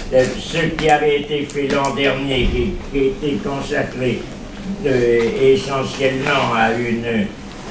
ce qui avait été fait l'an dernier, qui était consacré essentiellement à une...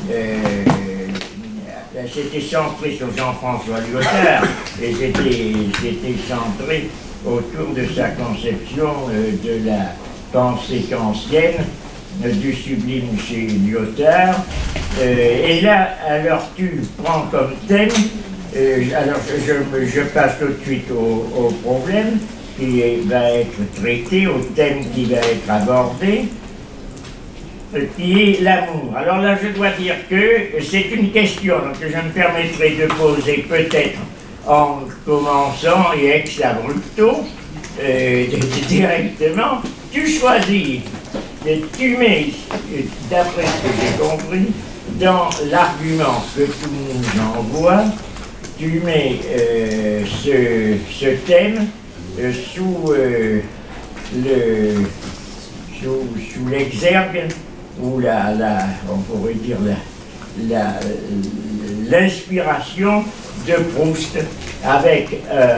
c'était centré sur Jean-François Lyotard, et c'était centré autour de sa conception de la pensée kantienne, du sublime chez Lyotard. Et là, alors tu prends comme thème, alors je passe tout de suite au problème qui va être traité, au thème qui va être abordé, qui est l'amour. Alors là, je dois dire que c'est une question que je me permettrai de poser peut-être en commençant et ex abrupto, directement. Tu choisis, tu mets, d'après ce que j'ai compris, dans l'argument que tu nous envoies, tu mets ce thème sous l'exergue ou on pourrait dire l'inspiration de Proust avec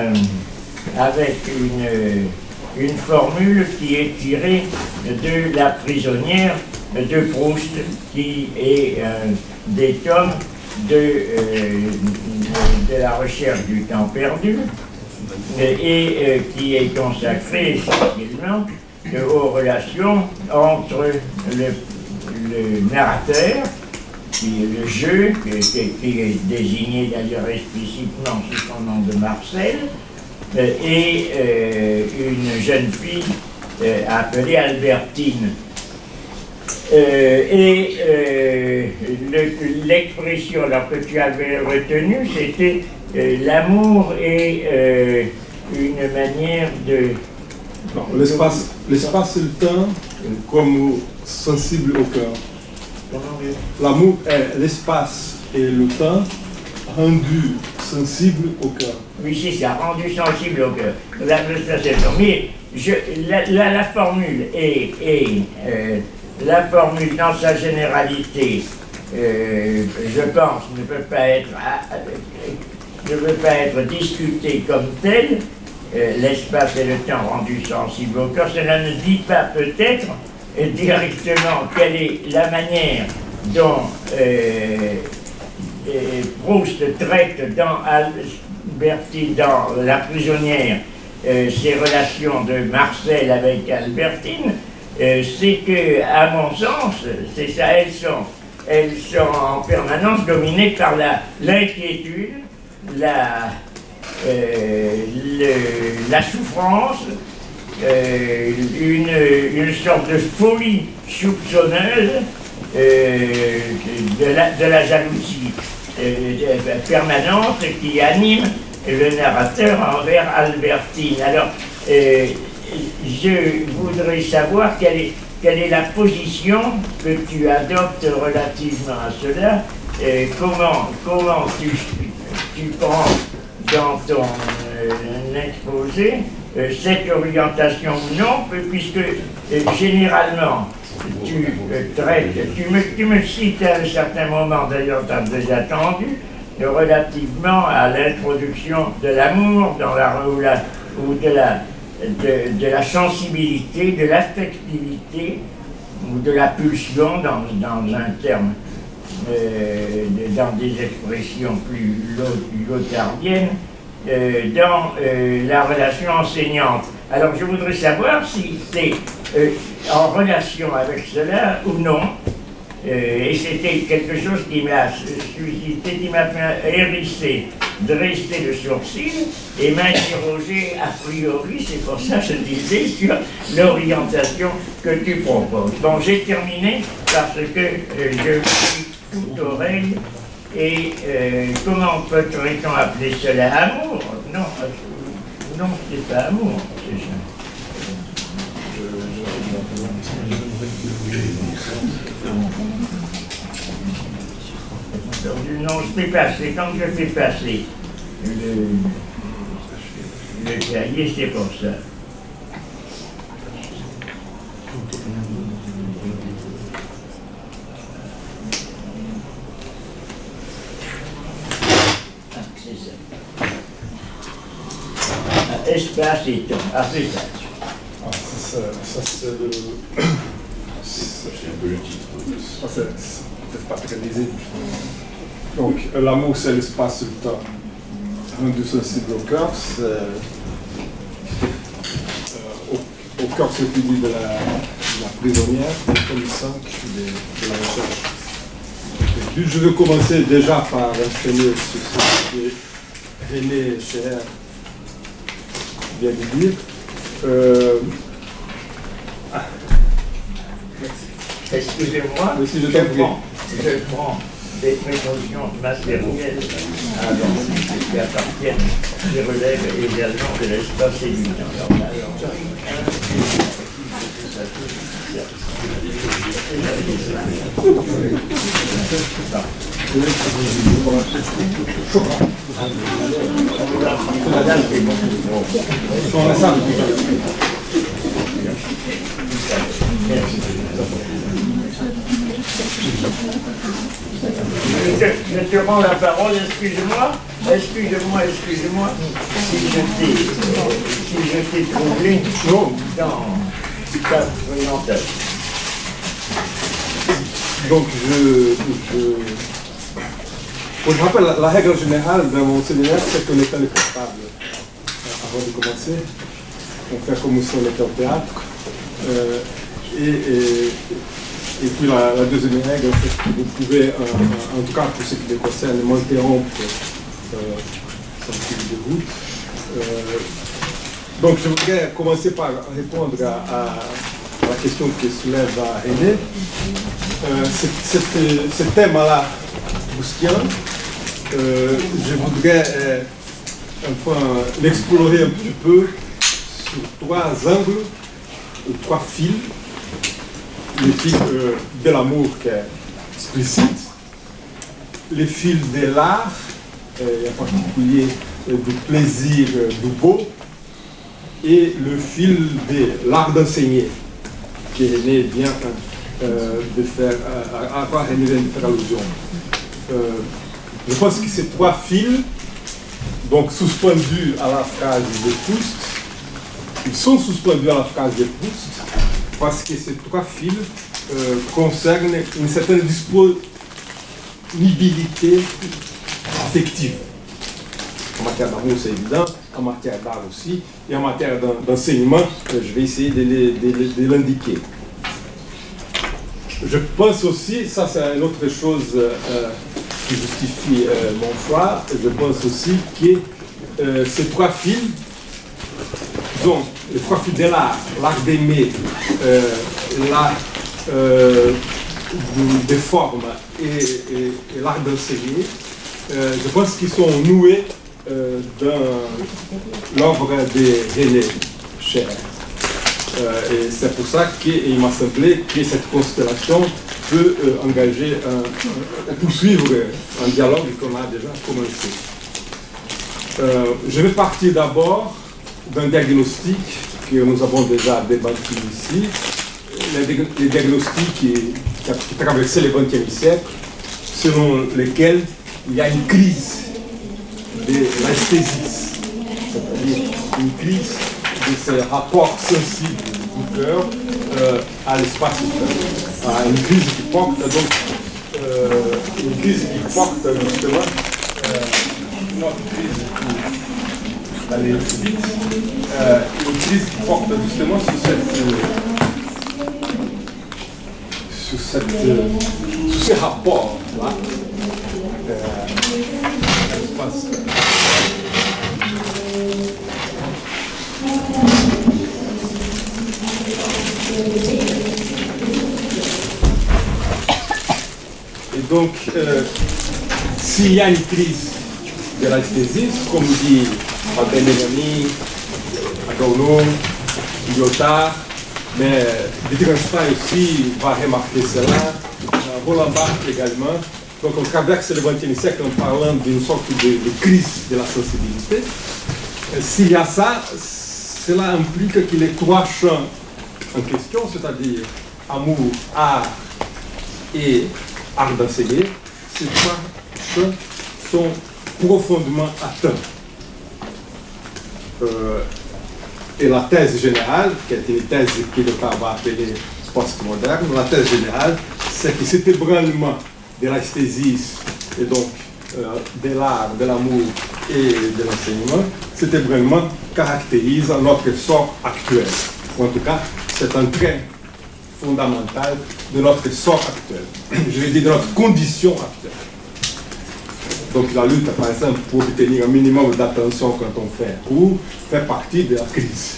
une formule qui est tirée de La prisonnière de Proust, qui est des tomes de la recherche du temps perdu et qui est consacré essentiellement aux relations entre le narrateur, qui est le jeu, qui est désigné d'ailleurs explicitement sous son nom de Marcel, et une jeune fille appelée Albertine. L'expression que tu avais retenue, c'était l'amour est une manière de... L'espace et le temps comme sensible au cœur. L'amour est l'espace et le temps rendu sensible au cœur. Oui, c'est ça, rendu sensible au cœur. Mais la formule la formule dans sa généralité, je pense, ne peut pas être discutée comme telle. L'espace et le temps rendu sensible au cœur, cela ne dit pas peut-être directement quelle est la manière dont Proust traite dans Albertine, dans La prisonnière, ses relations de Marcel avec Albertine. C'est que, à mon sens, c'est ça, elles sont en permanence dominées par l'inquiétude, la souffrance, une sorte de folie soupçonneuse de la jalousie permanente qui anime le narrateur envers Albertine. Alors, je voudrais savoir quelle est la position que tu adoptes relativement à cela, comment tu prends dans ton exposé cette orientation ou non, puisque généralement tu traites, tu me cites à un certain moment, d'ailleurs tu as déjà entendu, relativement à l'introduction de l'amour ou de la sensibilité, de l'affectivité ou de la pulsion dans un terme, dans des expressions plus lotardiennes, dans la relation enseignante. Alors je voudrais savoir si c'est en relation avec cela ou non, et c'était quelque chose qui m'a suscité, qui m'a fait hérisser, dresser le sourcil et m'interroger a priori, c'est pour ça que je disais, sur l'orientation que tu proposes. Bon, j'ai terminé parce que je suis tout oreille et comment peut-on appeler cela amour? Non, non, c'est pas amour, c'est ça. Non, je fais passer, quand je fais passer le cahier, c'est pour ça. espace et temps. Après ça. Ah, ça c'est le... C'est un peu le titre. Ça c'est peut-être pas très lisible. Donc, l'amour, c'est l'espace et le temps. Rendu sensible au cœur, c'est... au cœur, c'est ce qu'il dit de la prisonnière, comme 5 de la recherche. Et puis, je vais commencer déjà par enseigner sur ce que René Scherer vient de dire. Excusez-moi, Mais si je prends des précautions matérielles qui appartiennent, qui relèvent également de l'espace et du temps. Je te rends la parole, excuse-moi, si je t'ai troublé dans ta présentation. Donc, je rappelle, la règle générale dans mon séminaire, c'est qu'on est portable. Avant de commencer, on fait comme si on était au théâtre. Et puis la deuxième règle, c'est que vous pouvez, en tout cas pour ce qui me concerne, m'interrompre sans qu'il vous dégoûte. Donc je voudrais commencer par répondre à la question que soulève René. Ce thème-là, boustien, je voudrais enfin l'explorer un petit peu sur 3 angles ou 3 fils. Le fil de l'amour qui est explicite, le fil de l'art, et en particulier du plaisir du beau, et le fil de l'art d'enseigner, qui René vient de faire, à quoi René vient de faire allusion. Je pense que ces 3 fils, donc suspendus à la phrase de Proust, ils sont suspendus à la phrase de Proust, parce que ces 3 fils concernent une certaine disponibilité affective. En matière d'amour, c'est évident, en matière d'art aussi, et en matière d'enseignement, je vais essayer de l'indiquer. Je pense aussi, ça c'est une autre chose qui justifie mon choix, je pense aussi que ces 3 fils, donc, les 3 fils de l'art d'aimer, l'art des formes et l'art d'enseigner, je pense qu'ils sont noués dans l'œuvre de René Scherer. Et c'est pour ça qu'il m'a semblé que cette constellation peut engager, poursuivre un dialogue qu'on a déjà commencé. Je vais partir d'abord d'un diagnostic que nous avons déjà débattu ici, les diagnostics qui traversaient le XXe siècle, selon lesquels il y a une crise de l'esthésis, c'est-à-dire une crise de ces rapports sensibles du cœur à l'espace humain. Une crise qui porte donc, justement, notre crise d'aller vite, une crise qui porte justement sur ces rapports-là à l'espace. Et donc, s'il y a une crise de l'esthésie, comme dit Albert Benjamin, Adorno, Lyotard, mais Wittgenstein aussi va remarquer cela, Roland Barthes également. Donc on traverse le XXe siècle en parlant d'une sorte de crise de la sensibilité. S'il y a ça, cela implique que les 3 champs en question, c'est-à-dire amour, art et art d'enseigner, ces 3 champs sont profondément atteints. Et la thèse générale, qui est une thèse que le temps va appeler postmoderne, la thèse générale, c'est que cet ébranlement de l'esthésis et donc de l'art, de l'amour et de l'enseignement, cet ébranlement caractérise notre sort actuel. En tout cas, c'est un trait fondamental de notre sort actuel. Je vais dire de notre condition actuelle. Donc la lutte, par exemple, pour obtenir un minimum d'attention quand on fait un cours, fait partie de la crise.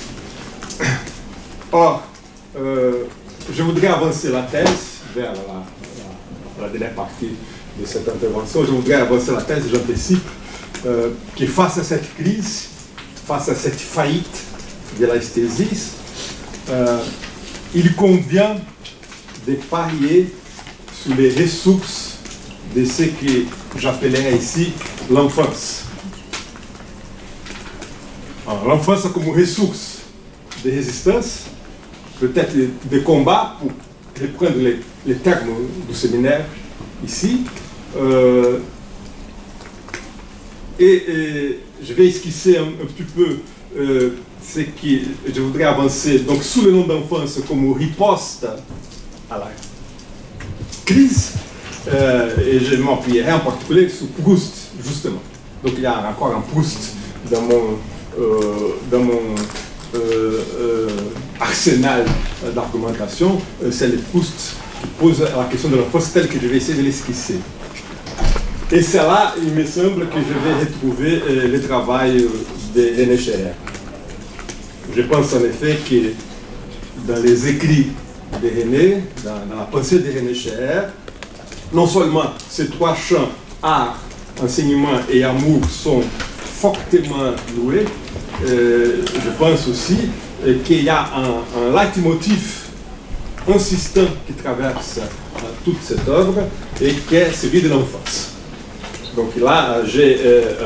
Or, je voudrais avancer la thèse vers la dernière partie de cette intervention. Je voudrais avancer la thèse, j'anticipe, que face à cette crise, face à cette faillite de l'esthésis, il convient de parier sur les ressources de ce que j'appellerais ici l'enfance. L'enfance comme ressource de résistance, peut-être de combat, pour reprendre les termes du séminaire ici. Et je vais esquisser un petit peu ce que je voudrais avancer, donc sous le nom d'enfance comme riposte à la crise, et je m'appuierai en particulier sur Proust, justement. Donc il y a encore un Proust dans mon arsenal d'argumentation, c'est le Proust qui pose la question de l'enfance telle que je vais essayer de l'esquisser. Et c'est là, il me semble, que je vais retrouver le travail de René Scher. Je pense en effet que dans les écrits de René, dans la pensée de René Scher, non seulement ces trois champs, art, enseignement et amour, sont fortement loués, je pense aussi qu'il y a un leitmotiv insistant qui traverse toute cette œuvre et qui est celui de l'enfance. Donc là, j'ai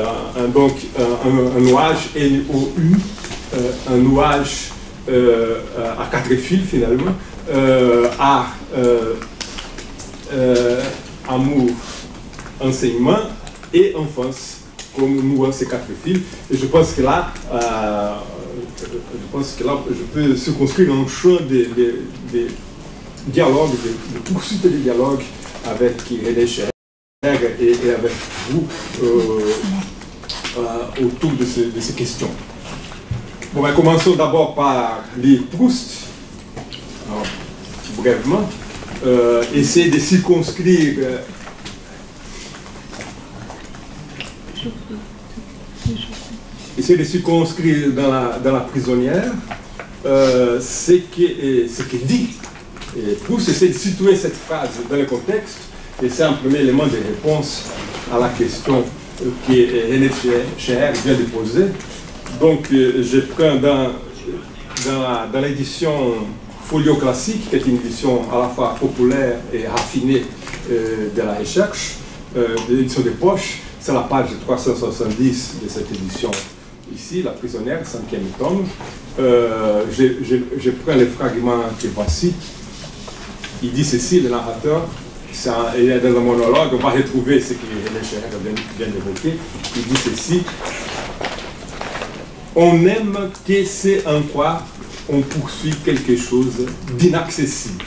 un nouage N-O-U, un nouage à quatre fils finalement, art, amour, enseignement et enfance comme nouant ces quatre fils. Et je pense que là, je peux circonscrire un champ de dialogue, de poursuite de dialogue avec René Scher et avec vous autour de ces questions. Bon, ben, commençons d'abord par lire Proust, alors, brièvement, essayer de circonscrire dans la prisonnière ce que dit. Et Proust essaie de situer cette phrase dans le contexte, et c'est un premier élément de réponse à la question que René Scher vient de poser. Donc, je prends dans l'édition Folio Classique, qui est une édition à la fois populaire et raffinée de la recherche, de l'édition de poche. C'est la page 370 de cette édition ici, La prisonnière, 5e tome. Je prends les fragments que voici. Il dit ceci, le narrateur, il est dans un monologue, on va retrouver ce que René Scher vient d'évoquer. Il dit ceci: on aime que c'est en quoi on poursuit quelque chose d'inaccessible.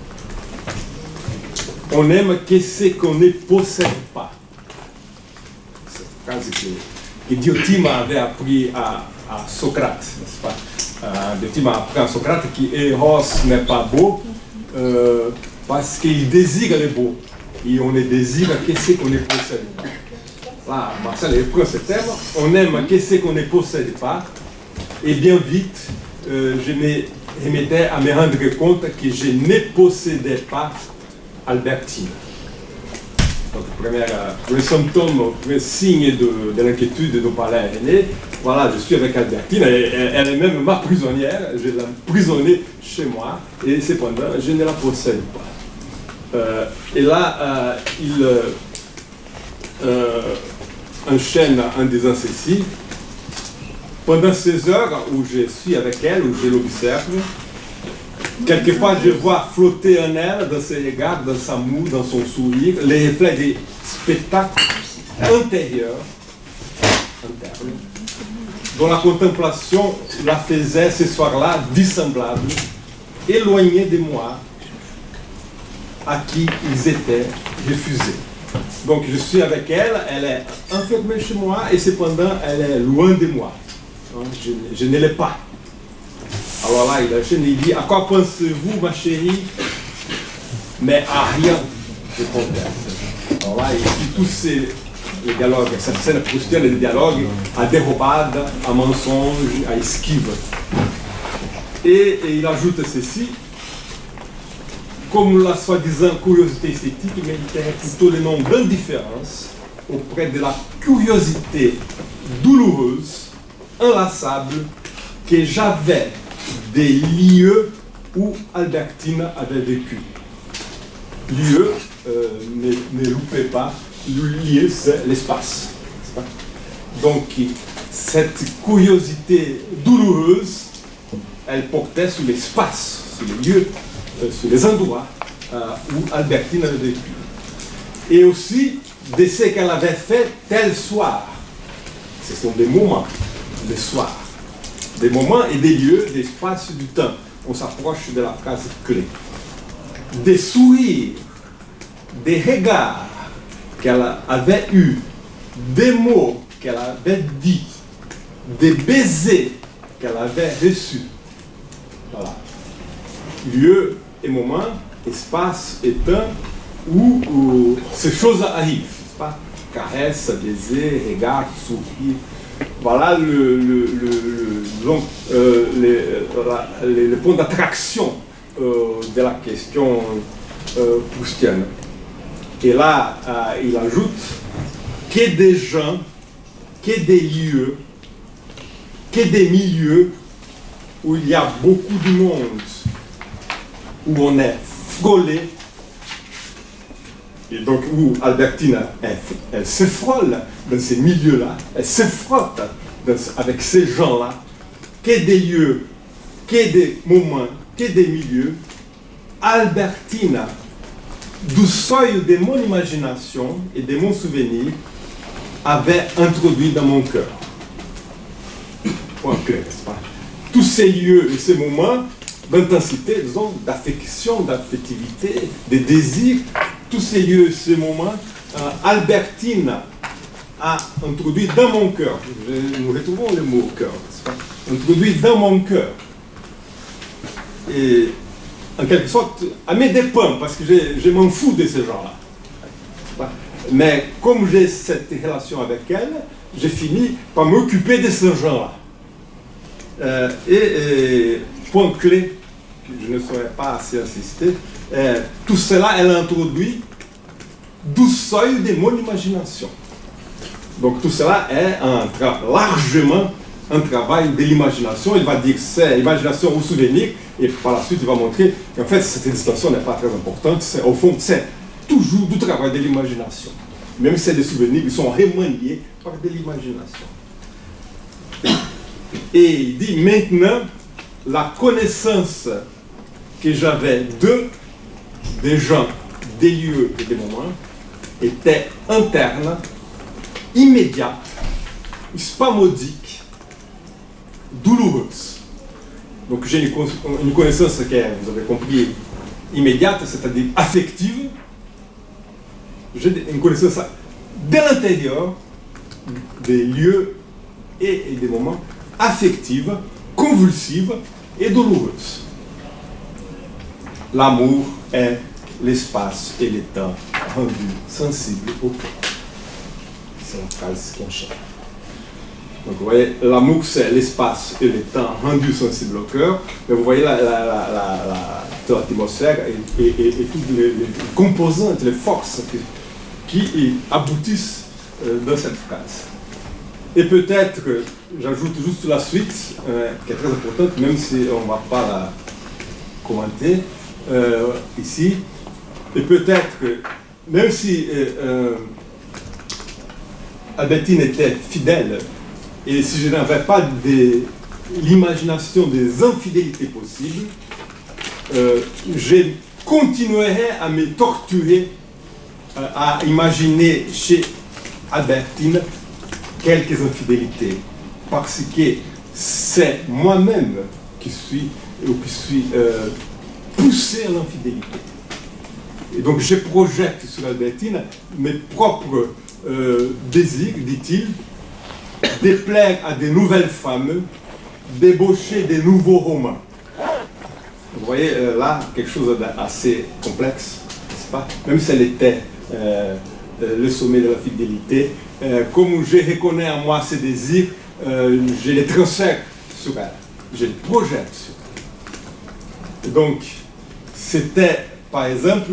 On aime que c'est qu'on ne possède pas. C'est une phrase que Diotima avait appris à Socrate, n'est-ce pas? Diotima a appris à Socrate qu'Eros n'est pas beau parce qu'il désire le beau. Et on ne désire que ce qu'on ne possède pas. Là, Marcel reprend ce terme. On aime que ce qu'on ne possède pas. Et bien vite, je me remettais à me rendre compte que je ne possédais pas Albertine. Donc, premier symptôme, premier signe de l'inquiétude de nos parents aînés, voilà, je suis avec Albertine, elle est même ma prisonnière, je l'ai emprisonnée chez moi, et cependant, je ne la possède pas. Et là, il enchaîne en disant ceci: pendant ces heures où je suis avec elle, où je l'observe, quelquefois je vois flotter en elle, dans ses regards, dans sa moue, dans son sourire, les reflets des spectacles intérieurs, internes, dont la contemplation la faisait ce soir-là dissemblable, éloignée de moi, à qui ils étaient refusés. Donc je suis avec elle, elle est enfermée chez moi et cependant elle est loin de moi. Je ne l'ai pas. Alors là, il enchaîne et il dit, à quoi pensez-vous, ma chérie? Mais à rien, je confesse. Alors là, il dit tous les dialogues, cette scène proustienne des dialogues, à dérobade, à mensonge, à esquive. Et il ajoute ceci, comme la soi-disant curiosité esthétique méritait plutôt le nom d'indifférence auprès de la curiosité douloureuse, inlassable, que j'avais des lieux où Albertine avait vécu. Lieu, ne loupez pas, le lieu c'est l'espace. Donc cette curiosité douloureuse, elle portait sur l'espace, sur les lieux, sur les endroits où Albertine avait vécu. Et aussi de ce qu'elle avait fait tel soir. Ce sont des moments, des soirs. Des moments et des lieux, des espaces du temps. On s'approche de la phrase clé. Des sourires, des regards qu'elle avait eus, des mots qu'elle avait dit, des baisers qu'elle avait reçus. Voilà. Lieu et moment, espace et temps où ces choses arrivent, n'est-ce pas? Caresses, baisers, regards, sourires. Voilà le point d'attraction de la question proustienne. Et là, il ajoute que des gens, que des lieux, que des milieux où il y a beaucoup de monde, où on est frôlé, et donc où Albertine, elle se frôle dans ces milieux-là, elle se frotte avec ces gens-là, que des lieux, que des moments, que des milieux, Albertine, du seuil de mon imagination et de mon souvenir, avait introduit dans mon cœur. Point clair, n'est-ce pas? Tous ces lieux et ces moments d'intensité, disons, d'affection, d'affectivité, de désir, tous ces lieux, ces moments, Albertine a introduit dans mon cœur, nous retrouvons le mot cœur, n'est-ce pas? Introduit dans mon cœur. Et en quelque sorte, à mes dépens, parce que je m'en fous de ces gens-là. Mais comme j'ai cette relation avec elle, j'ai fini par m'occuper de ces gens-là. Point clé, que je ne saurais pas assez insister, tout cela, elle a introduit du seuil de mon imagination. Donc tout cela est largement un travail de l'imagination. Il va dire que c'est imagination ou souvenir, et par la suite il va montrer qu'en fait cette distinction n'est pas très importante. Au fond, c'est toujours du travail de l'imagination. Même si c'est des souvenirs qui sont remaniés par de l'imagination. Et il dit maintenant, la connaissance que j'avais des gens, des lieux et des moments était interne, immédiate, spasmodique, douloureuse. Donc j'ai une connaissance qui est, vous avez compris, immédiate, c'est-à-dire affective. J'ai une connaissance de l'intérieur des lieux et des moments affectifs, convulsives et douloureuses. L'amour est l'espace et le temps rendu sensible au cœur. C'est la phrase qui enchaîne. Donc vous voyez, l'amour c'est l'espace et le temps rendu sensible au cœur. Mais vous voyez l'atmosphère et toutes les composantes, les forces qui aboutissent dans cette phrase. Et peut-être, j'ajoute juste la suite, qui est très importante, même si on ne va pas la commenter ici. Et peut-être que, même si Albertine était fidèle, et si je n'avais pas l'imagination des infidélités possibles, je continuerai à me torturer, à imaginer chez Albertine quelques infidélités parce que c'est moi-même qui suis poussé à l'infidélité. Et donc je projette sur Albertine mes propres désirs, dit-il, déplaire à des nouvelles femmes, débaucher des nouveaux romans. Vous voyez là quelque chose d'assez complexe, n'est-ce pas? Même si elle était le sommet de la fidélité, comme je reconnais en moi ces désirs, je les transfère sur elle, je les projette sur elle. Donc, c'était, par exemple,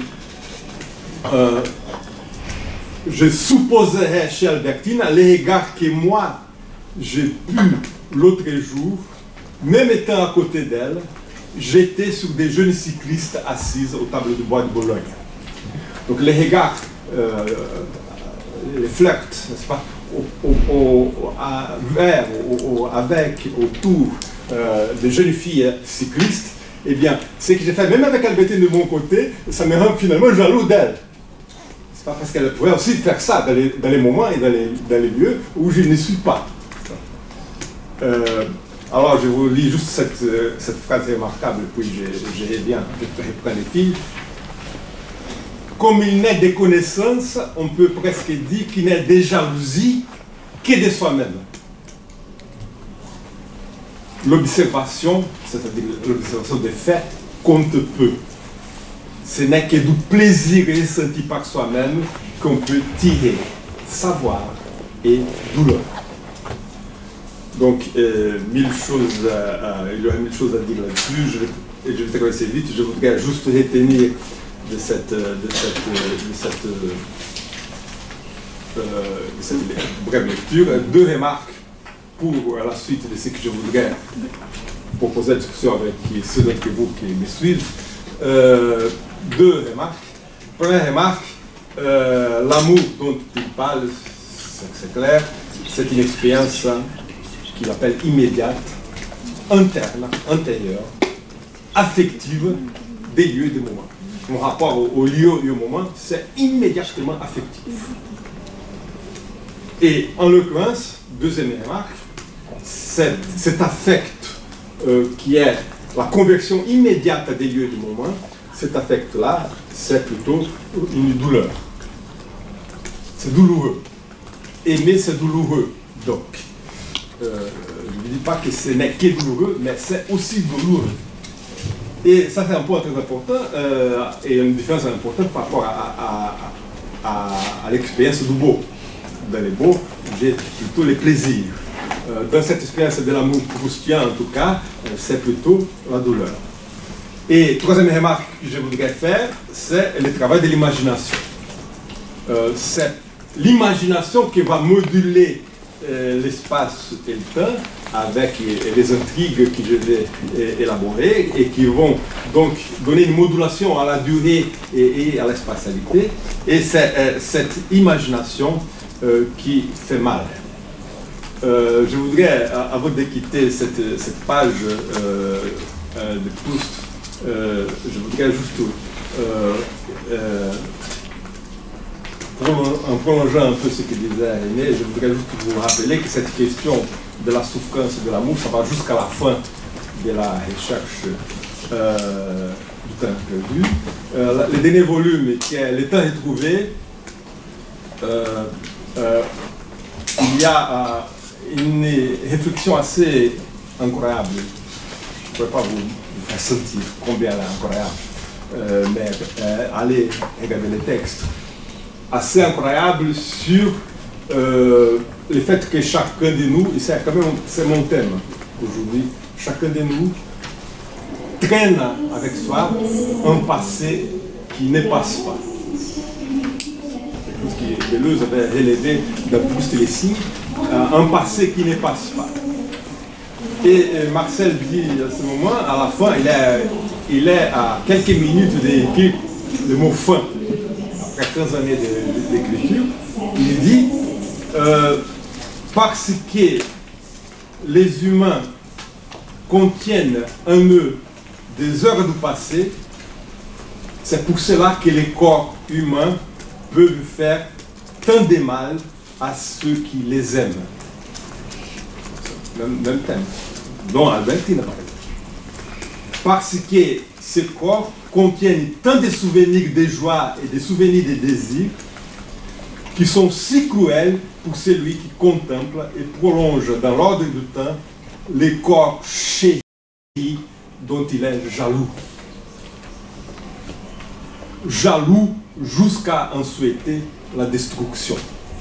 je supposerais chez Albertine les regards que moi, j'ai pu l'autre jour, même étant à côté d'elle, j'étais sur des jeunes cyclistes assises au tableau de bois de Bologne. Donc les regards, les flirts, n'est-ce pas, avec, autour des jeunes filles cyclistes, eh bien, ce que j'ai fait, même avec Albertine de mon côté, ça me rend finalement jaloux d'elle. C'est pas parce qu'elle pouvait aussi faire ça dans les moments et dans les lieux où je ne suis pas. Alors, je vous lis juste cette phrase remarquable, puis je reviens, je reprends les filles. Comme il n'est de connaissance, on peut presque dire qu'il n'est de jalousie que de soi-même. L'observation, c'est-à-dire l'observation des faits, compte peu. Ce n'est que du plaisir ressenti par soi-même qu'on peut tirer savoir et douleur. Donc, il y aurait mille choses à dire là-dessus, je vais traverser vite. Je voudrais juste retenir de cette brève lecture deux remarques pour la suite de ce que je voudrais proposer à la discussion avec ceux d'entre vous qui me suivent. Deux remarques. Première remarque, l'amour dont il parle, c'est clair, c'est une expérience qu'il appelle immédiate, interne, intérieure, affective des lieux et des moments. Mon rapport au lieu et au moment, c'est immédiatement affectif. Et en l'occurrence, deuxième remarque, cet affect qui est la conversion immédiate des lieux et des moments, cet affect-là, c'est plutôt une douleur. C'est douloureux. Aimer, c'est douloureux. Donc, je ne dis pas que ce n'est que douloureux, mais c'est aussi douloureux. Et ça, c'est un point très important, et une différence importante par rapport à l'expérience du beau. Dans les beaux, j'ai plutôt les plaisirs. Dans cette expérience de l'amour proustien, en tout cas, c'est plutôt la douleur. Et troisième remarque que je voudrais faire, c'est le travail de l'imagination. C'est l'imagination qui va moduler l'espace et le temps avec les intrigues que je vais élaborer et qui vont donc donner une modulation à la durée et à la spatialité. Et c'est cette imagination qui fait mal. Je voudrais, avant de quitter cette page de Proust, je voudrais juste, en prolongeant un peu ce que disait René, je voudrais juste vous rappeler que cette question de la souffrance et de l'amour, ça va jusqu'à la fin de la recherche du temps perdu. Le dernier volume, qui est Le temps retrouvé, il y a une réflexion assez incroyable. Je ne pourrais pas vous faire sentir combien elle est incroyable, mais allez regarder les textes. Assez incroyable sur le fait que chacun de nous, et c'est quand même mon thème aujourd'hui, chacun de nous traîne avec soi un passé qui ne passe pas. Quelque chose que Deleuze avait relevé dans Proust et les signes, un passé qui ne passe pas. Et Marcel dit à ce moment, à la fin, il est à quelques minutes d'écrire le mot fin. Après 15 années d'écriture, il dit parce que les humains contiennent en eux des heures du passé, c'est pour cela que les corps humains peuvent faire tant de mal à ceux qui les aiment. même thème, dont Albertine par exemple. Parce que ces corps contiennent tant de souvenirs de joie et des souvenirs de désir qui sont si cruels pour celui qui contemple et prolonge dans l'ordre du temps les corps chéris dont il est jaloux. Jaloux jusqu'à en souhaiter la destruction.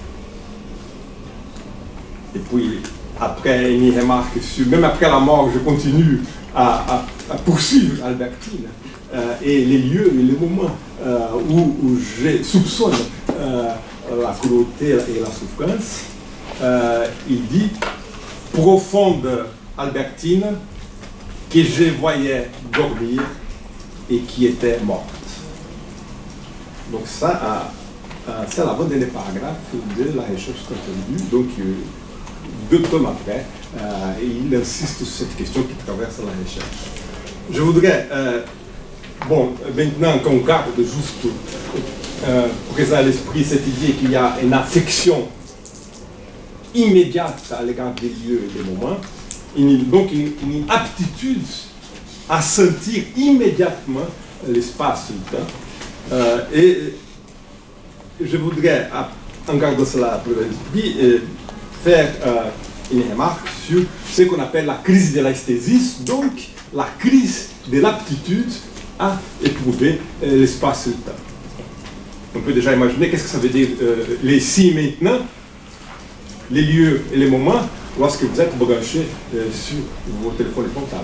Et puis, après une remarque sur, même après la mort, je continue à poursuivre Albertine et les lieux et les moments où je soupçonne la cruauté et la souffrance. Il dit, profonde Albertine, que je voyais dormir et qui était morte. Donc ça, c'est l'avant-dernier paragraphe de la recherche contenue. Donc 2 tomes après, il insiste sur cette question qui traverse la recherche. Je voudrais, maintenant qu'on garde juste présent à l'esprit cette idée qu'il y a une affection immédiate à l'égard des lieux et des moments, donc une aptitude à sentir immédiatement l'espace et le temps. Et je voudrais, en gardant cela pour l'esprit, faire une remarque sur ce qu'on appelle la crise de l'esthésis, donc la crise de l'aptitude à éprouver l'espace et le temps. On peut déjà imaginer qu'est-ce que ça veut dire les ici et maintenant, les lieux et les moments, lorsque vous êtes branché sur vos téléphones portables.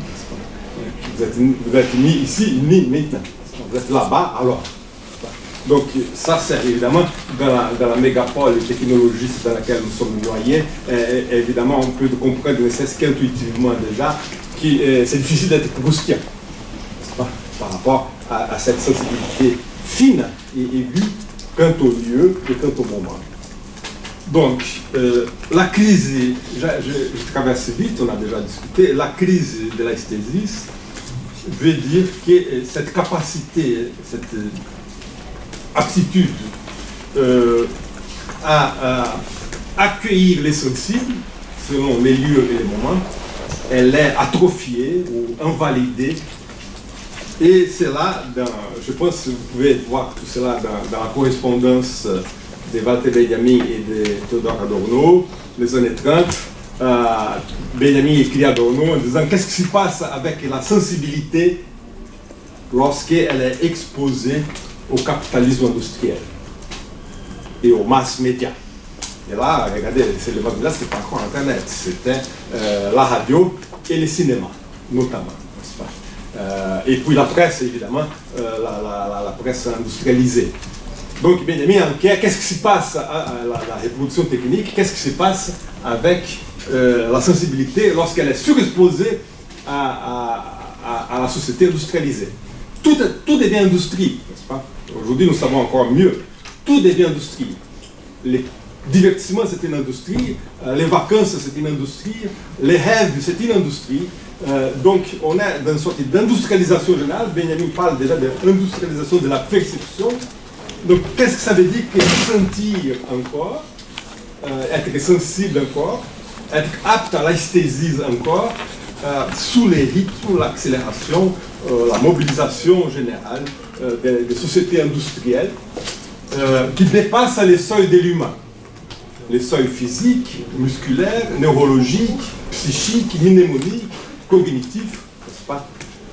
Vous êtes ni ici, ni maintenant. Vous êtes là-bas, alors. Donc ça, c'est évidemment, dans la mégapole technologiste dans laquelle nous sommes noyés, évidemment, on peut comprendre, ne serait-ce qu'intuitivement déjà, que c'est difficile d'être proustien, par rapport à cette sensibilité fine et aiguë quant au lieu et quant au moment. Donc, la crise, je traverse vite, on a déjà discuté, la crise de l'esthésis veut dire que cette capacité, cette aptitude à accueillir les sensibles, selon les lieux et les moments, elle est atrophiée ou invalidée. Et c'est là, je pense que vous pouvez voir tout cela dans la correspondance de Walter Benjamin et de Theodor Adorno, les années 30. Benjamin écrit à Adorno en disant qu'est-ce qui se passe avec la sensibilité lorsqu'elle est exposée au capitalisme industriel et aux masses médias. Et là, regardez, c'est le là, c'était pas encore Internet, c'était la radio et le cinéma, notamment. Et puis la presse, évidemment, la presse industrialisée. Donc, Benjamin enquête, qu'est-ce qui se passe à la reproduction technique, qu'est-ce qui se passe avec la sensibilité lorsqu'elle est surexposée à la société industrialisée. Tout devient industrie, n'est-ce pas? Aujourd'hui, nous savons encore mieux. Tout devient industrie. Les divertissements, c'est une industrie. Les vacances, c'est une industrie. Les rêves, c'est une industrie. Donc, on est dans une sorte d'industrialisation générale. Benjamin parle déjà de l'industrialisation de la perception. Donc, qu'est-ce que ça veut dire que sentir encore, être sensible encore, être apte à l'esthésie encore, sous les rythmes, l'accélération, la mobilisation générale des sociétés industrielles qui dépassent les seuils de l'humain. Les seuils physiques, musculaires, neurologiques, psychiques, mnémoniques, cognitifs, n'est-ce pas?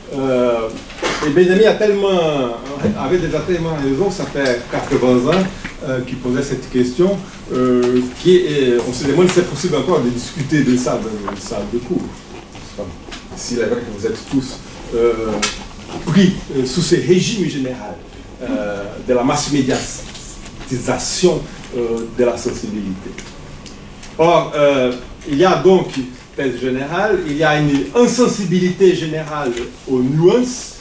Et Benjamin avait déjà tellement raison, ça fait 80 ans qu'il posait cette question, on se demande si c'est possible encore de discuter de ça dans une salle de cours. S'il est vrai que vous êtes tous pris sous ce régime général de la mass médiatisation de la sensibilité. Or, il y a donc, thèse générale, il y a une insensibilité générale aux nuances.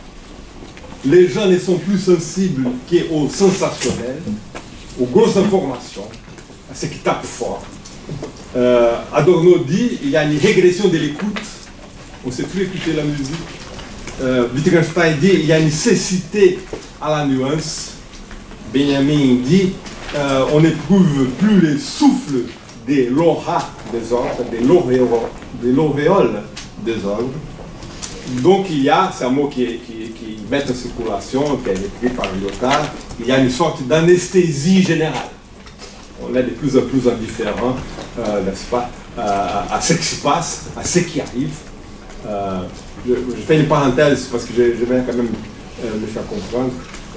Les gens ne sont plus sensibles qu'aux sensationnels, aux grosses informations, à ce qui tape fort. Adorno dit qu'il y a une régression de l'écoute. On ne sait plus écouter la musique. Wittgenstein dit qu'il y a une cécité à la nuance. Benjamin dit on n'éprouve plus les souffles des lauras des ordres, des lauréoles des ordres. Donc il y a, c'est un mot qui met en circulation, qui est écrit par Lyotard, il y a une sorte d'anesthésie générale. On est de plus en plus indifférent, n'est-ce pas, à ce qui se passe, à ce qui arrive. Je fais une parenthèse parce que j'aimerais quand même me faire comprendre.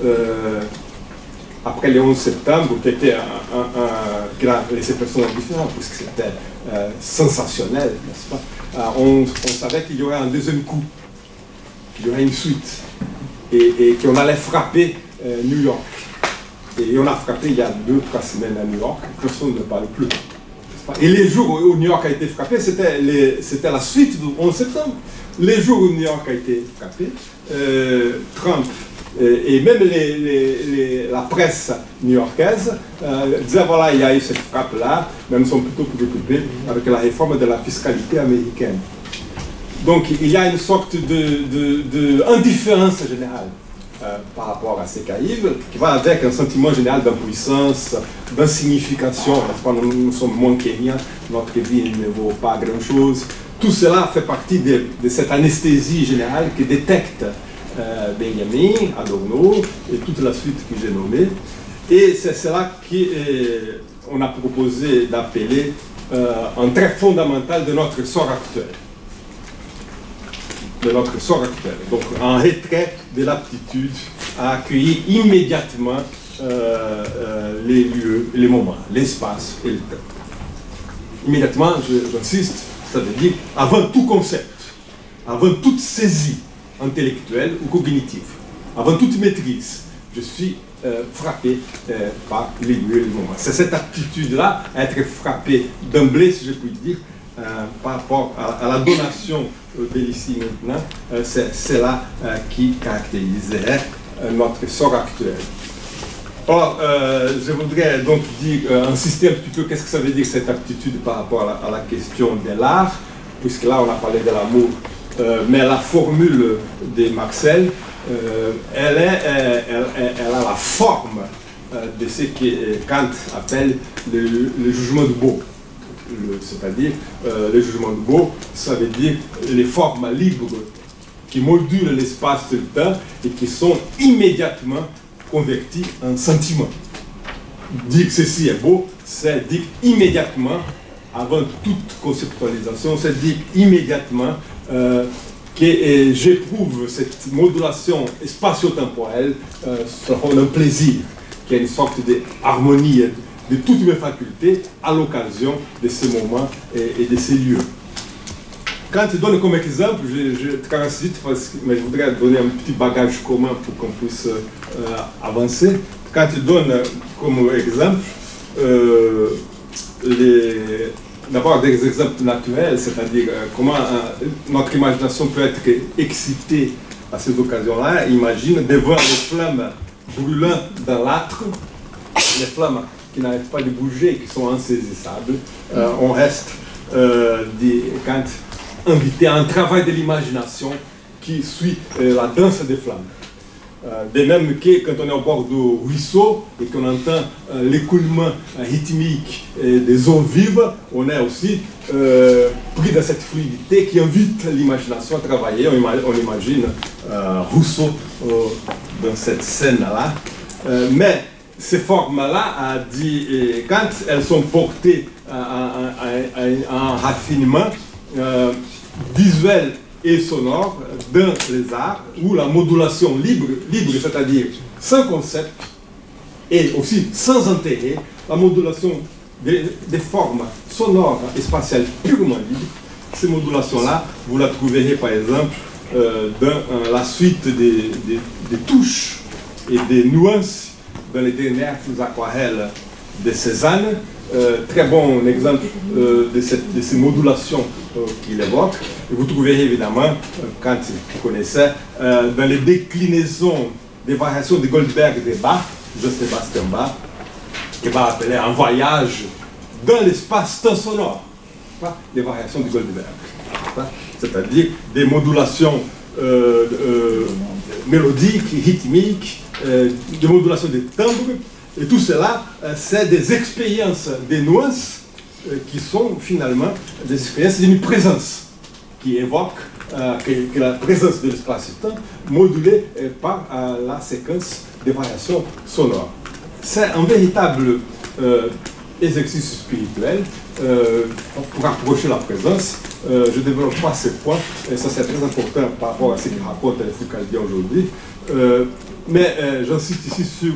Après le 11 septembre, qui était qui a laissé personne indifférent, puisque c'était sensationnel, n'est-ce pas, on savait qu'il y aurait un deuxième coup, qu'il y aurait une suite, et qu'on allait frapper New York. Et on a frappé il y a 2-3 semaines à New York, personne ne parle plus. Et les jours où New York a été frappé, c'était la suite du 11 septembre. Les jours où New York a été frappé, Trump et même la presse new-yorkaise disaient voilà, il y a eu cette frappe-là, même sont plutôt préoccupés avec la réforme de la fiscalité américaine. Donc il y a une sorte d'indifférence générale par rapport à ces caïbs, qui va avec un sentiment général d'impuissance, d'insignification. Nous sommes moins que rien, notre vie ne vaut pas grand-chose. Tout cela fait partie de cette anesthésie générale que détecte Benjamin, Adorno et toute la suite que j'ai nommée. Et c'est cela qu'on a proposé d'appeler un trait fondamental de notre sort actuel. Donc un retrait de l'aptitude à accueillir immédiatement les lieux, les moments, l'espace et le temps. Immédiatement, j'insiste, ça veut dire avant tout concept, avant toute saisie intellectuelle ou cognitive, avant toute maîtrise, je suis frappé par les lieux et les moments. C'est cette aptitude-là à être frappé d'emblée, si je puis dire, par rapport à la donation de l'ici maintenant, c'est là qui caractériserait notre sort actuel. Or, je voudrais donc insister un petit peu qu'est-ce que ça veut dire cette aptitude par rapport à la question de l'art, puisque là on a parlé de l'amour, mais la formule de Marcel, elle a la forme de ce que Kant appelle le jugement de beau. C'est-à-dire, le jugement de beau, ça veut dire les formes libres qui modulent l'espace et le temps et qui sont immédiatement converties en sentiments. Dire que ceci est beau, c'est dire immédiatement, avant toute conceptualisation, c'est dire immédiatement que j'éprouve cette modulation spatio-temporelle sous forme d'un plaisir, qui est une sorte d'harmonie de toutes mes facultés à l'occasion de ces moments et de ces lieux. Quand tu donnes comme exemple, je transite, mais je voudrais donner un petit bagage commun pour qu'on puisse avancer. Quand tu donnes comme exemple, d'abord des exemples naturels, c'est-à-dire comment notre imagination peut être excitée à ces occasions-là. Imagine devant les flammes brûlant dans l'âtre, les flammes qui n'arrêtent pas de bouger, qui sont insaisissables. On reste quand invité à un travail de l'imagination qui suit la danse des flammes. De même que quand on est au bord du ruisseau et qu'on entend l'écoulement rythmique des eaux vives, on est aussi pris dans cette fluidité qui invite l'imagination à travailler. On imagine Rousseau dans cette scène-là. Mais ces formes-là, quand elles sont portées à un raffinement visuel et sonore dans les arts, où la modulation libre c'est-à-dire sans concept et aussi sans intérêt, la modulation des formes sonores et spatiales purement libres, ces modulations-là, vous la trouverez par exemple dans la suite des touches et des nuances dans les dernières aquarelles de Cézanne. Très bon exemple de ces modulations qu'il évoque. Et vous trouverez évidemment, quand vous connaissez, dans les déclinaisons des variations de Goldberg et de Bach, Jean-Sébastien Bach, qui va appeler un voyage dans l'espace-temps sonore, des variations de Goldberg. C'est-à-dire des modulations mélodiques, rythmiques, des modulations des timbres. Et tout cela, c'est des expériences, des nuances qui sont finalement des expériences d'une présence, qui évoquent que la présence de l'espace-temps modulée par la séquence des variations sonores. C'est un véritable exercice spirituel pour approcher la présence. Je ne développe pas ces points, et ça c'est très important par rapport à ce qu'il raconte Foucault aujourd'hui, mais j'insiste ici sur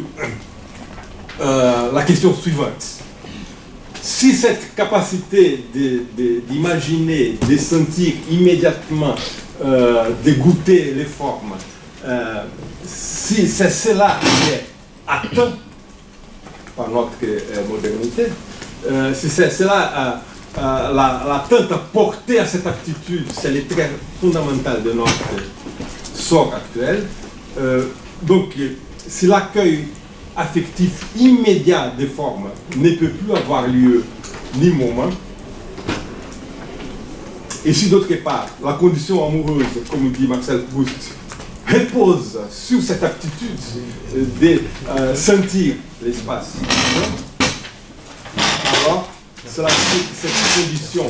la question suivante. Si cette capacité d'imaginer, de sentir immédiatement, de goûter les formes, si c'est cela qui est atteint par notre modernité, si c'est cela l'atteinte apportée à cette aptitude, c'est le trait fondamental de notre sort actuel. Donc, si l'accueil affectif immédiat des formes ne peut plus avoir lieu ni moment, et si d'autre part la condition amoureuse, comme dit Marcel Proust, repose sur cette aptitude de sentir l'espace, alors cela fait que cette condition,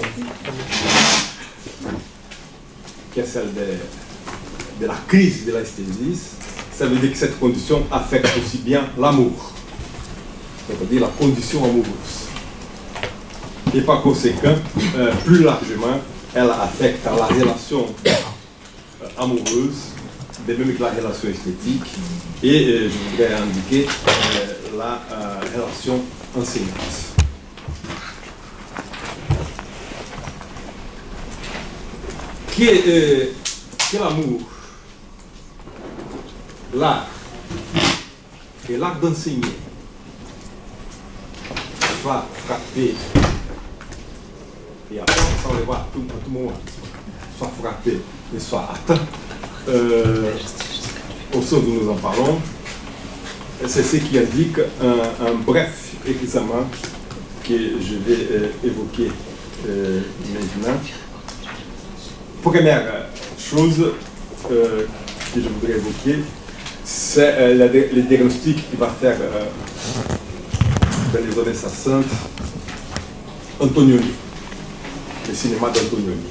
qui est celle de la crise de l'esthésie, ça veut dire que cette condition affecte aussi bien l'amour, c'est-à-dire la condition amoureuse. Et par conséquent, plus largement, elle affecte la relation amoureuse, de même que la relation esthétique, et je voudrais indiquer la relation enseignante. Quel amour? L'art, et l'art d'enseigner, soit frappé, et après on le voit à tout moment, soit frappé et soit atteint, au sens où nous en parlons, c'est ce qui indique un bref examen que je vais évoquer maintenant. Première chose que je voudrais évoquer, c'est le diagnostic qu'il va faire dans les années 60 Antonioni, le cinéma d'Antonioni.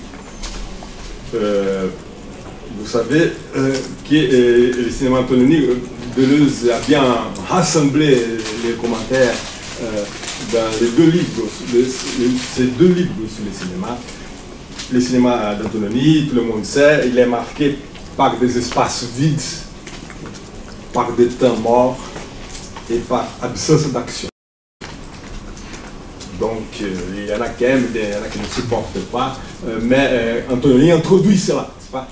Vous savez que le cinéma Antonioni, Deleuze a bien rassemblé les commentaires dans les deux livres, ces deux livres sur le cinéma. Le cinéma d'Antonioni, tout le monde sait, il est marqué par des espaces vides, par des temps morts et par absence d'action. Donc il y en a qui aiment, il y en a qui ne supportent pas, mais Antonioni introduit cela, n'est-ce pas?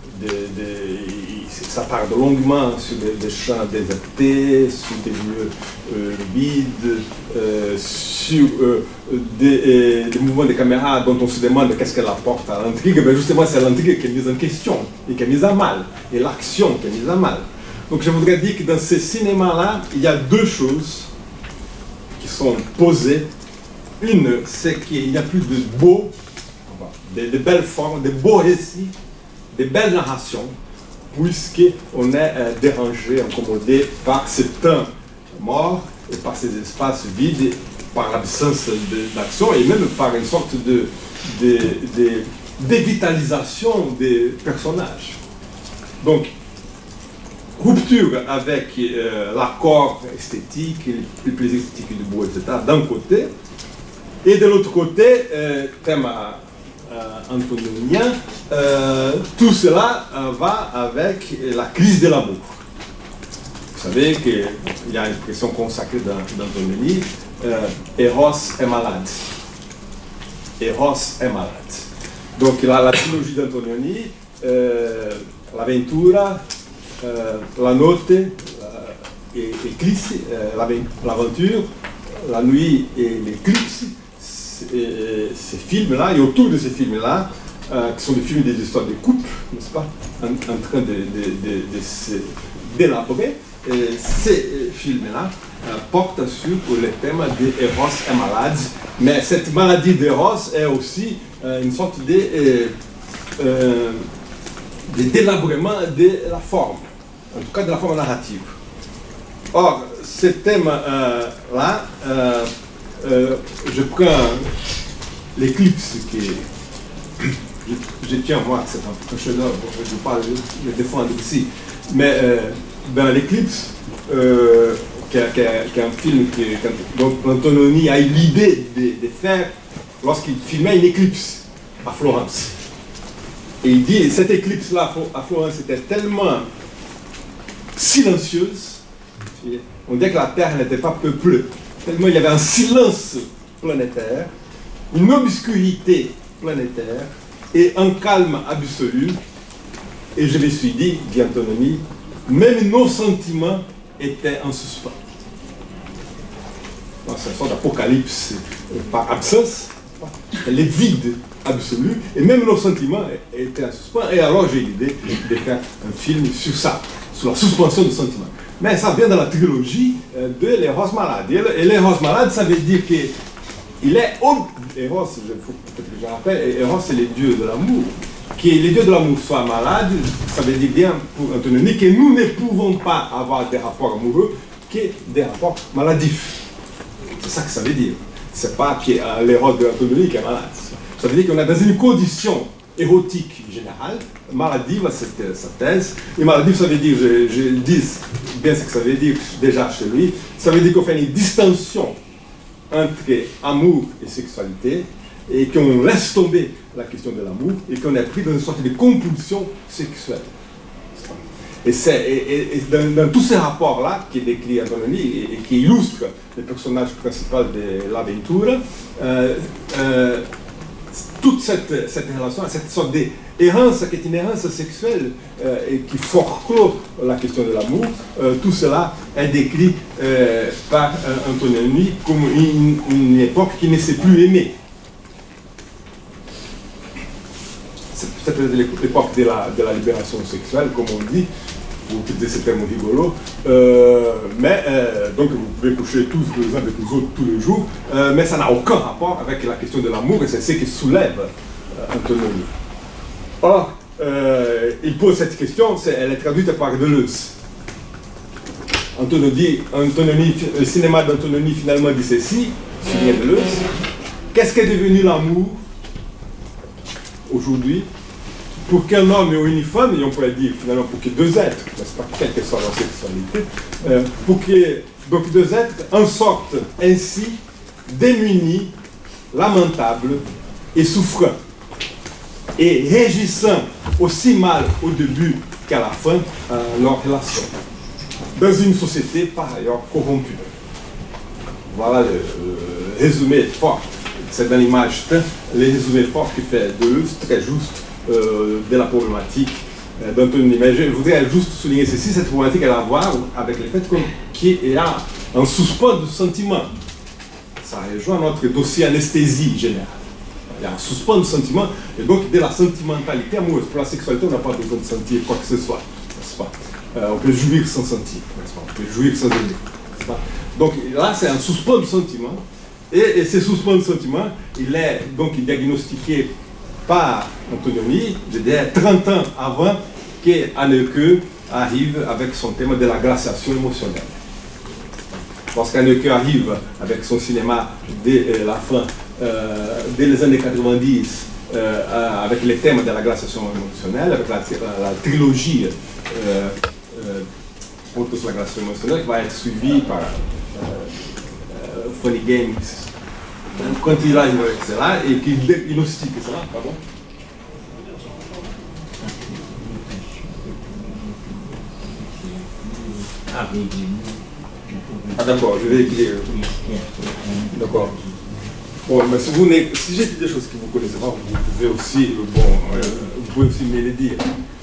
Ça parle longuement sur des champs désertés, sur des lieux vides, sur des mouvements de caméra dont on se demande qu'est-ce qu'elle apporte à l'intrigue. Mais justement, c'est l'intrigue qui est mise en question et qui est mise à mal, et l'action qui est mise à mal. Donc je voudrais dire que dans ces cinémas-là, il y a deux choses qui sont posées. Une, c'est qu'il n'y a plus de beaux, de belles formes, de beaux récits, de belles narrations, puisqu'on est dérangé, incommodé par ce temps mort et par ces espaces vides, par l'absence d'action et même par une sorte de dévitalisation des personnages. Donc, rupture avec l'accord esthétique, le plaisir esthétique du beau, etc., d'un côté, et de l'autre côté, thème antonionien, tout cela va avec la crise de l'amour. Vous savez qu'il y a une expression consacrée d'Antonioni, Eros est malade. Eros est malade. Donc la trilogie d'Antonioni, l'Aventura, la Notte, Eclipse, l'aventure, la nuit et l'éclipse, ces films-là, et autour de ces films-là, qui sont des films des histoires de couple, n'est-ce pas, en train de se délabrer, ces films-là portent sur le thème de Eros est malade, mais cette maladie d'Eros est aussi une sorte de délabrement de la forme, en tout cas de la forme narrative. Or, ce thème-là, je prends l'éclipse qui est... Je tiens, moi, c'est un chef-d'œuvre, je ne vais pas le défendre ici. Mais dans l'éclipse, qui est un film dont Antonioni a eu l'idée de faire lorsqu'il filmait une éclipse à Florence. Et il dit, cette éclipse-là à Florence était tellement silencieuse, on dirait que la Terre n'était pas peuplée, tellement il y avait un silence planétaire, une obscurité planétaire et un calme absolu. Et je me suis dit, dit Antonioni, même nos sentiments étaient en suspens. C'est une sorte d'apocalypse par absence, elle est vide absolue, et même nos sentiments étaient en suspens. Et alors j'ai l'idée de faire un film sur ça, sur la suspension des sentiments. Mais ça vient dans la trilogie de l'Eros malade. Et l'Eros malade, ça veut dire qu'il est Eros, il faut peut-être que je rappelle, Eros c'est les dieux de l'amour. Que les dieux de l'amour soient malades, ça veut dire bien pour Antonioni que nous ne pouvons pas avoir des rapports amoureux que des rapports maladifs. C'est ça que ça veut dire. C'est pas que l'Eros de Antonioni qui est malade. Ça veut dire qu'on est dans une condition érotique générale, maladive, c'est sa thèse. Et maladive, ça veut dire, je dis bien ce que ça veut dire déjà chez lui, ça veut dire qu'on fait une distinction entre amour et sexualité, et qu'on laisse tomber la question de l'amour, et qu'on est pris dans une sorte de compulsion sexuelle. Et dans tous ces rapports-là, qui décrit Antonioni et qui illustre le personnage principal de l'Aventura, toute cette relation, cette sorte d'errance qui est une errance sexuelle et qui forclôt la question de l'amour, tout cela est décrit par Antonioni comme une époque qui ne sait plus aimer. C'est peut-être l'époque de la libération sexuelle, comme on dit, pour utiliser ce terme rigolo, donc vous pouvez coucher tous les uns avec les autres tous les jours, mais ça n'a aucun rapport avec la question de l'amour, et c'est ce qui soulève Antonioni. Or, il pose cette question, elle est traduite par Deleuze. Le cinéma d'Antonioni finalement dit ceci, signé Deleuze: qu'est-ce qu'est devenu l'amour aujourd'hui? Pour qu'un homme ou une femme, et on pourrait dire finalement pour que deux êtres, n'est-ce pas, quelle que soit leur sexualité, pour que donc deux êtres en sortent ainsi démunis, lamentables et souffrants, et réagissant aussi mal au début qu'à la fin leur relation, dans une société par ailleurs corrompue. Voilà le résumé fort, c'est dans l'image, le résumé fort qui fait Deleuze, très juste, de la problématique d'Antonioni. Mais je voudrais juste souligner ceci, cette problématique elle a à voir avec le fait qu'il y a un suspens de sentiment. Ça rejoint notre dossier anesthésie générale. Il y a un suspens de sentiment, et donc de la sentimentalité amoureuse. Pour la sexualité, on n'a pas besoin de sentir quoi que ce soit, n'est-ce pas? On peut jouir sans sentir, n'est-ce pas? On peut jouir sans aimer, n'est-ce pas? Donc là, c'est un suspens de sentiment, et ce suspens de sentiment, il est donc diagnostiqué par Antonioni, je dirais 30 ans avant qu'Haneke arrive avec son thème de la glaciation émotionnelle. Lorsqu'Haneke arrive avec son cinéma dès la fin, dès les années 90, avec les thèmes de la glaciation émotionnelle, avec la trilogie Auto sur la glaciation émotionnelle, qui va être suivie par Funny Games. Quand il arrive avec cela et qu'il diagnostique cela, pardon. Ah d'accord, je vais écrire. D'accord. Bon, mais si j'ai dit des choses que vous ne connaissez pas, vous pouvez aussi me les dire.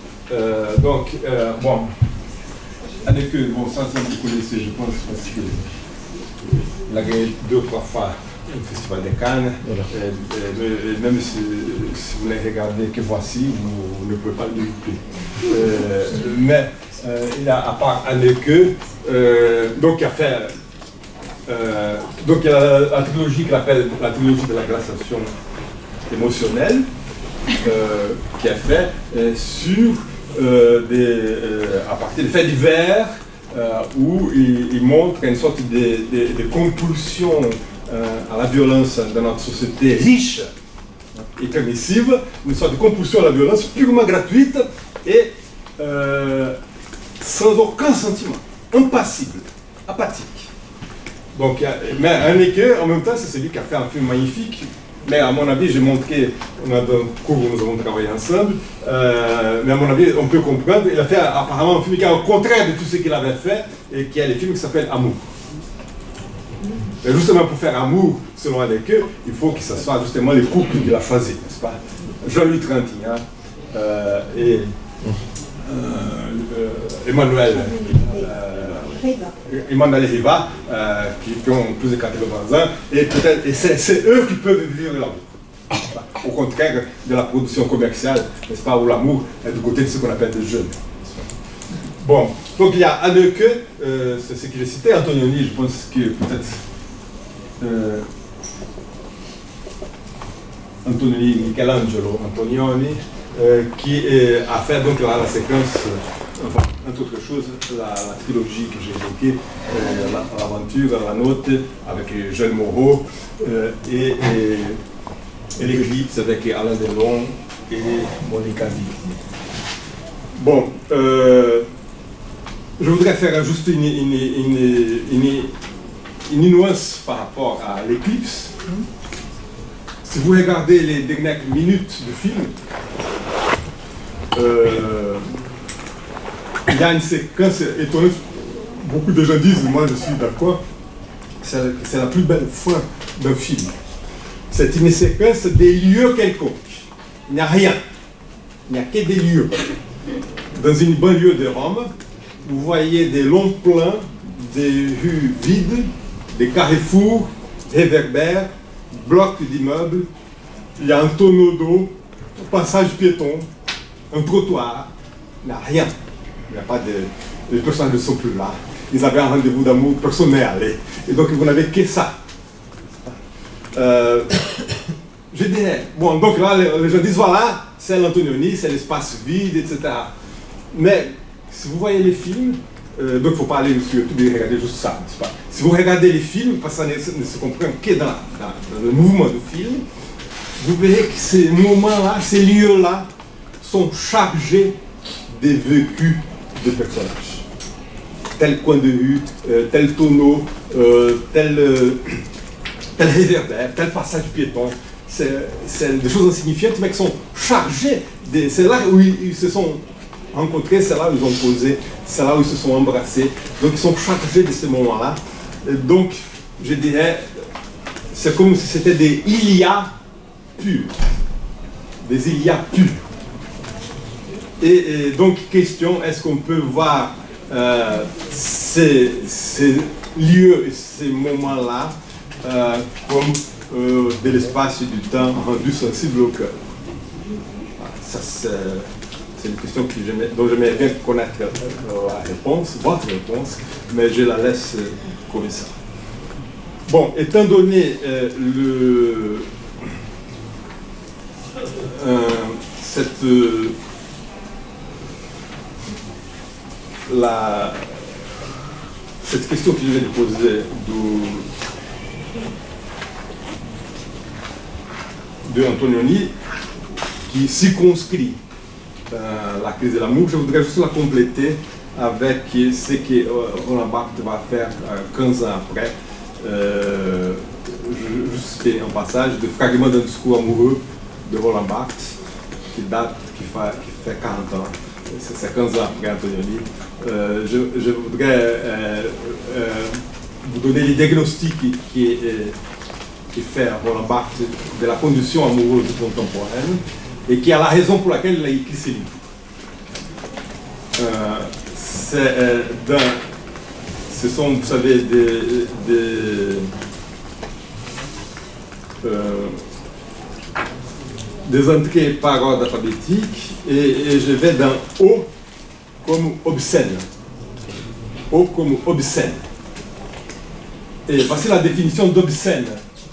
Bon, avec eux, bon, ça vous connaissez, je pense, parce que il a gagné 2 ou 3 fois au Festival de Cannes. Même si vous les regardez que voici, vous ne pouvez pas le louper. Mais il a, à part Haneke, donc il a fait donc il y a la trilogie qu'il appelle la trilogie de la glaciation émotionnelle, qui est fait sur à partir de faits divers, où il montre une sorte de compulsion à la violence dans notre société riche et permissive, une sorte de compulsion à la violence purement gratuite et sans aucun sentiment, impassible, apathique. Donc, mais un écueil, en même temps, c'est celui qui a fait un film magnifique. Mais à mon avis, j'ai montré, on a un cours où nous avons travaillé ensemble, mais à mon avis, on peut comprendre, il a fait apparemment un film qui est au contraire de tout ce qu'il avait fait, et qui est le film qui s'appelle Amour. Et justement, pour faire Amour, selon Haneke, il faut que ce soit justement les couples qu'il a choisis, n'est-ce pas? Jean-Louis Trintignant et Emmanuel Riva, qui ont plus de 80 ans, et peut-être c'est eux qui peuvent vivre l'amour. Au contraire de la production commerciale, n'est-ce pas, où l'amour est du côté de ce qu'on appelle des jeunes. Bon, donc il y a Haneke, c'est ce que j'ai cité, Antonioni, je pense que peut-être Antonioni, Michelangelo Antonioni, qui a fait donc la séquence, enfin, entre autres choses, la trilogie que j'ai évoquée, l'aventure, la note, avec Jeanne Moreau, et l'Éclipse avec Alain Delon et Monica Vitti. Bon, je voudrais faire juste une nuance par rapport à l'Éclipse. Si vous regardez les dernières minutes du film, il y a une séquence étonnante. Beaucoup de gens disent, moi je suis d'accord, c'est la plus belle fin d'un film. C'est une séquence des lieux quelconques. Il n'y a rien. Il n'y a que des lieux. Dans une banlieue de Rome, vous voyez des longs plans, des rues vides, des carrefours, réverbères, blocs d'immeubles. Il y a un tonneau d'eau, un passage piéton, un trottoir. Il n'y a rien. Il n'y a pas de... Les personnes ne sont plus là. Ils avaient un rendez-vous d'amour, personne n'est allé. Et donc vous n'avez que ça. Je dirais, bon, donc là, les gens disent, voilà, c'est l'Antonioni, c'est l'espace vide, etc. Mais, si vous voyez les films, donc il ne faut pas aller sur YouTube et regarder juste ça, n'est-ce pas? Si vous regardez les films, parce que ça ne se comprend que dans le mouvement du film, vous verrez que ces moments-là, ces lieux-là, sont chargés des vécus des personnages. Tel coin de rue, tel tonneau, tel réverbère, tel passage piéton. C'est des choses insignifiantes, mais qui sont chargées. C'est là où ils se sont rencontrés, c'est là où ils ont causé, c'est là où ils se sont embrassés. Donc ils sont chargés de ces moments-là. Donc, je dirais, c'est comme si c'était des Ilias purs. Des Ilias purs. Et donc, question, est-ce qu'on peut voir ces lieux et ces moments-là comme de l'espace et du temps rendu sensible au cœur? Ça, c'est une question dont j'aimerais bien connaître la réponse, votre réponse, mais je la laisse comme ça. Bon, étant donné cette question que je viens de poser de Antonioni, qui circonscrit la crise de l'amour, je voudrais juste la compléter avec ce que Roland Barthes va faire 15 ans après. Juste citer un passage de Fragment d'un discours amoureux de Roland Barthes, qui fait 40 ans. C'est 15 ans après Antonioni. Je voudrais vous donner les diagnostics qui fait Roland Barthes de la condition amoureuse contemporaine et qui est la raison pour laquelle il a écrit ses livres. Ce sont, vous savez, des entrées par ordre alphabétique et je vais dans O comme obscène. O comme obscène. Et voici la définition d'obscène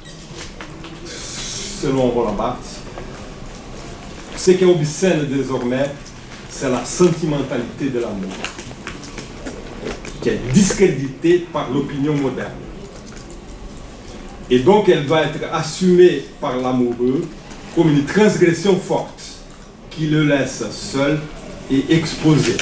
selon Roland Barthes. Ce qui est obscène désormais, c'est la sentimentalité de l'amour, qui est discréditée par l'opinion moderne. Et donc elle doit être assumée par l'amoureux comme une transgression forte qui le laisse seul et exposé.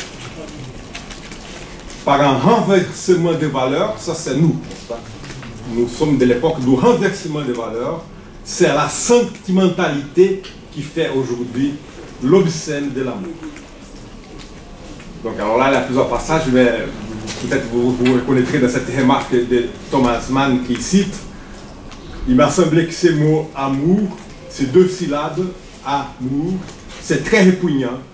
Par un renversement des valeurs, ça c'est nous, n'est-ce pas? Nous sommes de l'époque du renversement des valeurs, c'est la sentimentalité qui fait aujourd'hui l'obscène de l'amour. Donc alors là, il y a plusieurs passages, mais peut-être vous reconnaîtrez dans cette remarque de Thomas Mann qui cite, il m'a semblé que ces mots amour, ces deux syllabes, amour, c'est très répugnant